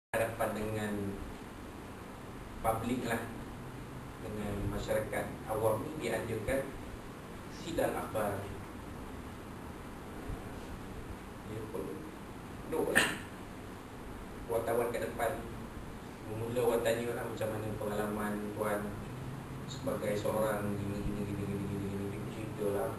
hadapan dengan publik lah, dengan masyarakat awam ni diadakan sidang akhbar. Dia pun duduk lah wartawan kat depan. Mula orang tanya lah macam mana pengalaman tuan sebagai seorang gini cerita lah.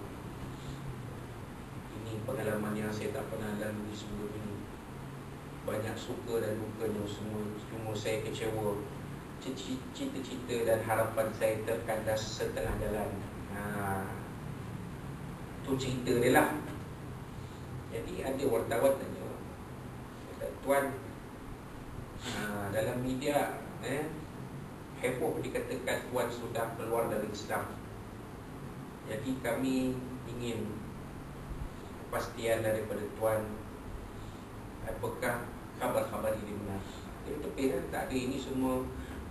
Ini pengalaman yang saya tak pernah lalui sebelum ini. Banyak suka dan dukanya semua saya kecewa. Cita-cita dan harapan saya terkandas setengah jalan. Tu cerita dia lah. Jadi ada wartawan tanya, tuan, dalam media heboh dikatakan tuan sudah keluar dari Islam. Jadi kami ingin kepastian daripada tuan, apakah khabar-khabar ini benar. Dia tepi kan, tak ada, ini semua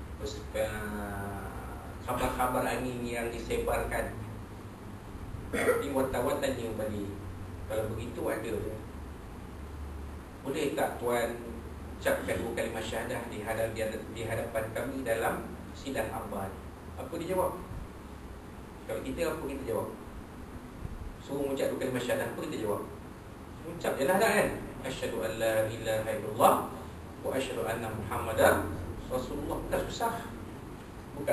khabar-khabar angin yang disebarkan. Jadi wartawan tanya balik, kalau begitu ada, boleh tak tuan ucapkan 2 kalimah syahadah di hadapan kami dalam sidang akhbar? Apa dia jawab? Kalau kita, apa kita jawab? Suruh ucap 2 kalimah syahadah, apa kita jawab? Ucap je lah dah kan? Asyhadu an la ilaha illallah wa asyhadu anna Muhammadar Rasulullah. Tak susah. Bukan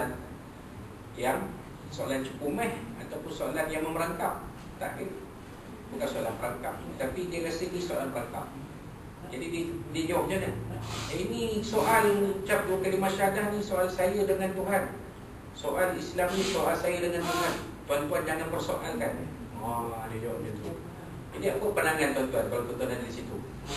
soalan cukup ataupun soalan yang memerangkap. Tak ke? Bukan soalan perangkap, tapi dia rasa ni soalan perangkap. Jadi dia jawab macam mana? Ini soal ucap 2 kalimah syahadah ni soal saya dengan Tuhan. Soal Islam ni soal saya dengan Tuhan. Tuan-tuan jangan persoalkan. Dia jawab macam tu. Jadi apa pandangan tuan-tuan kalau tuan-tuan ada di situ?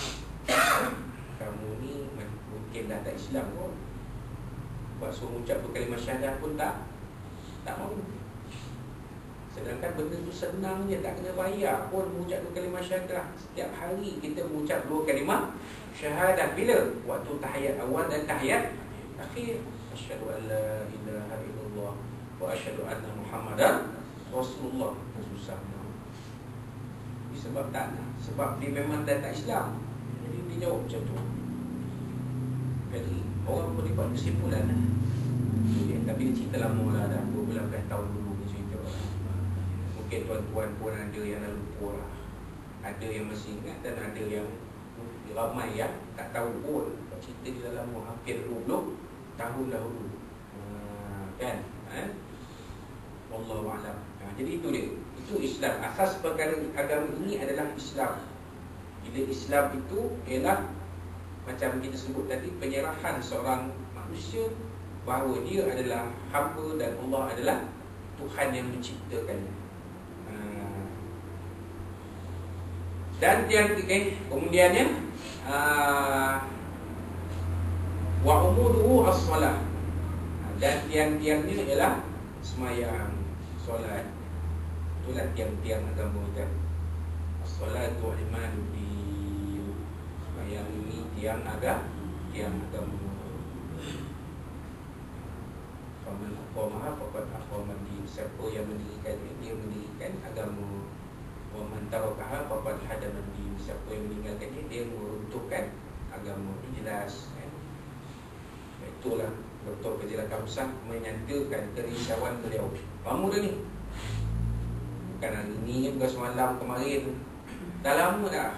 Kamu ni mungkin dah tak Islam pun. Buat suruh ucap 2 kalimah syahadah pun tak mahu. Sedangkan benda tu senang je, tak kena bayar pun mengucap 2 kalimah syahadah. Setiap hari kita mengucap 2 kalimah syahadah. Bila? Waktu tahiyat awal dan tahiyat akhir. Asyhadu an la ilaha illallah wa asyhadu anna Muhammadar Rasulullah. Susah. Sebab tak nak. Sebab dia memang dah tak Islam. Jadi dia jawab macam tu. Jadi orang boleh buat kesimpulan. Tapi dia cerita lama lah, dah 12 tahun dulu dia cerita. Mungkin tuan-tuan pun ada yang dah lupa lah. Ada yang masih ingat dan ada yang ramai yang tak tahu pun. Cerita dia dah lama, hampir 20 tahun dahulu. Kan? Wallahu a'lam. Jadi itu dia. Itu Islam. Asas perkara agama ini adalah Islam. Bila Islam itu ialah macam kita sebut tadi, penyerahan seorang manusia bahawa dia adalah hamba dan Allah adalah Tuhan yang menciptakannya. Dan yang kemudiannya wa umuduhu as-salah. Dan tiang-tiangnya ialah sembahyang, solat. Itulah tiang-tiang agama kita. As-salatu imaduddin. Sembahyang ini tiang agama. Faman aqamaha faqad aqama din. Siapa yang mendirikan dia mendirikan agama. Wa man tarakaha faqad hadama din. Siapa yang meninggalkan dia meruntuhkan agama. Ini jelas kan? Itulah Dr. Fazila Kamsah menyatakan kerisauan beliau. Lama dah ni. Bukan hari ni, bukan semalam, kemarin. Dah lama dah.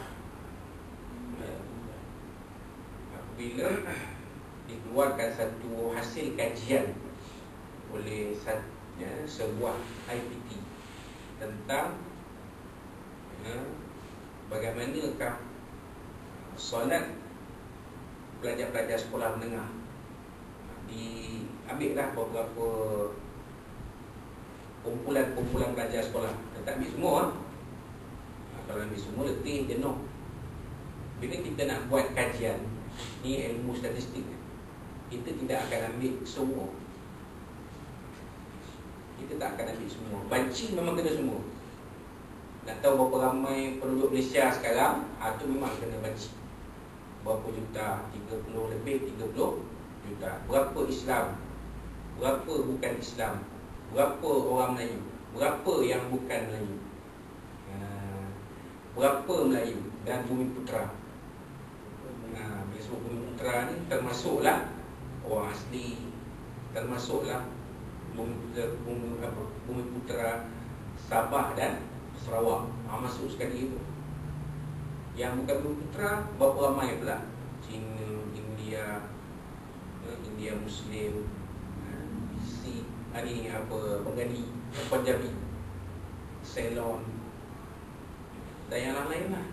Apabila dikeluarkan satu hasil kajian oleh sebuah IPT tentang bagaimanakah solat pelajar-pelajar sekolah menengah. Diambillah beberapa kumpulan pelajar sekolah. Tak ambil semua. Kalau ambil semua letih, jenuh. Bila kita nak buat kajian, ni ilmu statistik, kita tidak akan ambil semua. Kita tak akan ambil semua. Banci memang kena semua. Nak tahu berapa ramai penduduk Malaysia sekarang, itu memang kena banci. Berapa juta? 30 lebih 30 juta. Berapa Islam? Berapa bukan Islam? Berapa orang Melayu? Berapa yang bukan Melayu? Berapa Melayu dan Bumi Putra? Dia sebut Bumi Putra ni termasuklah orang asli, termasuklah Bumi Putra Sabah dan Sarawak. Masuk sekali itu. Yang bukan Bumi Putra berapa ramai pula? Cina, India, India Muslim, si ni apa, Bengali, Punjabi, Ceylon dan yang lain lah.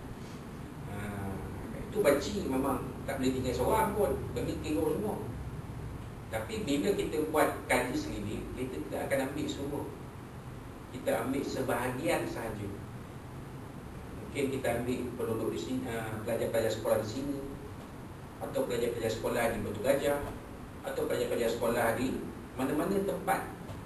Itu baci memang tak boleh tinggal seorang pun, kena tengok semua. Tapi bila kita buat kaji sendiri, kita tidak akan ambil semua. Kita ambil sebahagian sahaja. Mungkin kita ambil penduduk di sini, pelajar-pelajar sekolah di sini, atau pelajar-pelajar sekolah di Batu Gajah, atau pelajar-pelajar sekolah di mana-mana tempat.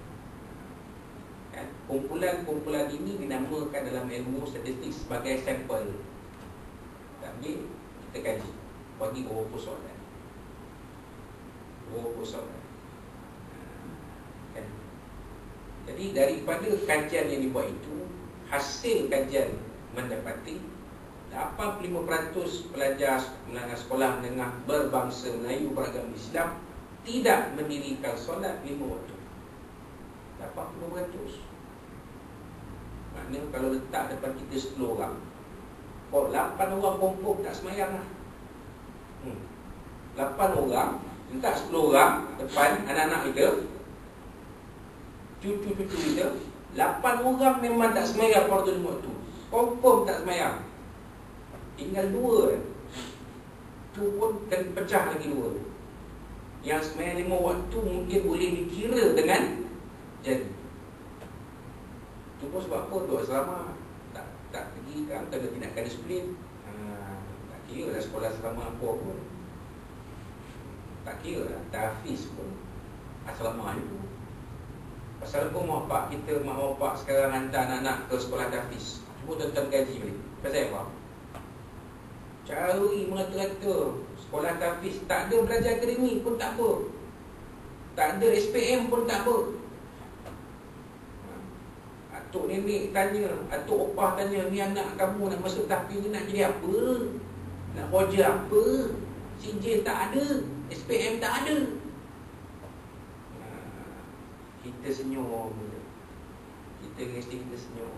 Kumpulan-kumpulan ini dinamakan dalam ilmu statistik sebagai sampel. Tapi kita kaji, bagi beberapa soalan. Jadi daripada kajian yang dibuat itu, hasil kajian mendapati 85% pelajar sekolah menengah berbangsa Melayu beragama Islam tidak mendirikan solat 5 waktu. 80%. Maknanya kalau letak depan kita 10 orang, 8 orang kompok tak semayang lah. 8 orang, letak 10 orang depan anak-anak kita, cucu-cucu kita, 8 orang memang tak semayang fardu 5 waktu. Confirm tak semayang. Tinggal 2. Tu pun kan pecah lagi 2. Yang semayang 5 waktu mungkin boleh dikira dengan jadi. Tu pun sebab apa? Duk asrama tak pergi kan, kena tindakan disiplin. Tak kira lah sekolah asrama apa pun. Tak kira lah tahfiz pun asrama itu. Pasal apa mak bapak kita, mak bapak sekarang hantar anak-anak ke sekolah tahfiz? Cuba tuan-tuan kaji balik. Pasal apa? Cari merata-rata sekolah tahfiz tak ada belajar akademik pun tak apa, tak ada SPM pun tak apa. Atuk nenek tanya, atuk opah tanya, ni anak kamu nak masuk tahfiz ni nak jadi apa? Nak kerja apa? Sijil tak ada, SPM tak ada. Kita senyum. Kita mesti kita senyum.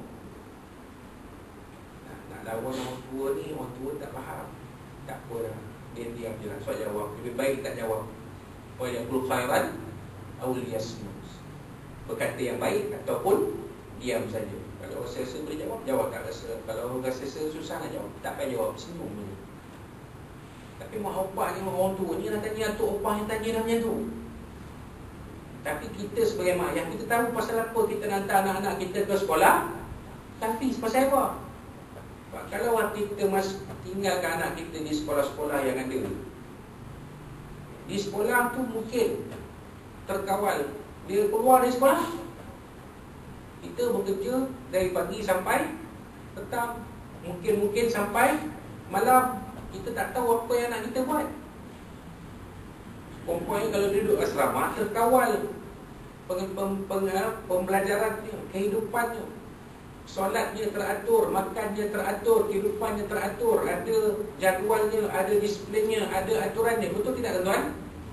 Nak lawan orang tua ni, orang tua tak faham. Tak apa dah, dia diam je lah. Soal jawab, lebih baik tak jawab. Wa yaqulu khairan aw liyasmut. Berkata yang baik ataupun diam saja. Kalau rasa boleh jawab, jawab. Tak rasa, kalau rasa susah nak jawab, tak payah jawab, senyum je. Tapi mak opah ni, orang tua ni nak tanya, atuk opah yang tanya dah macam tu. Tapi kita sebagai mak ayah, kita tahu pasal apa kita nak hantar anak-anak kita ke sekolah. Tapi pasal apa? Kalau kita tinggalkan anak kita di sekolah-sekolah yang ada, di sekolah tu mungkin terkawal, dia keluar dari sekolah, kita bekerja dari pagi sampai petang, mungkin sampai malam. Kita tak tahu apa yang nak kita buat. Perempuan kalau duduk asrama, terkawal pembelajarannya, kehidupannya, solatnya teratur, makannya teratur, kehidupannya teratur, ada jadualnya, ada disiplinnya, ada aturannya. Betul tidak tuan-tuan?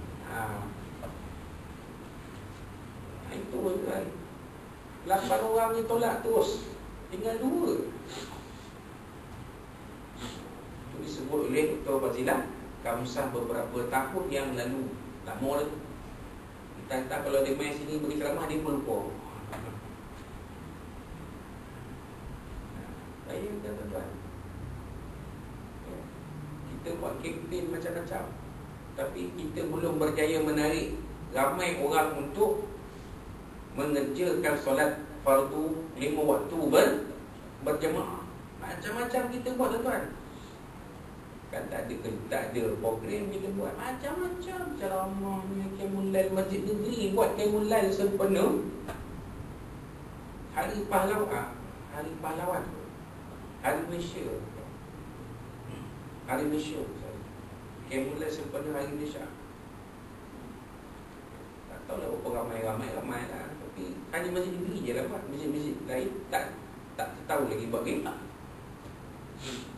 Itu tuan. 8 orang ni tolak terus, tinggal 2. Itu disebut oleh Dr. Fazilah Kamsah beberapa tahun yang lalu. Lama dah tu. Kita kalau dia main sini bagi ceramah, dia pun lupa. Baik tuan-tuan. Kita buat kempen macam-macam, tapi kita belum berjaya menarik ramai orang untuk mengerjakan solat fardu 5 waktu berjemaah. Macam-macam kita buat tuan-tuan. Kan tak ada program kita buat macam-macam. Ceramahnya, Qiyamul Masjid Negeri buat Qiyamul sempena Hari Pahlawan, Hari Malaysia, Qiyamul sempena Hari Malaysia. Tak tahu lah berapa ramai lah. Tapi hanya Masjid Negeri je lah buat. Masjid-masjid lain tak tahu lagi buat game.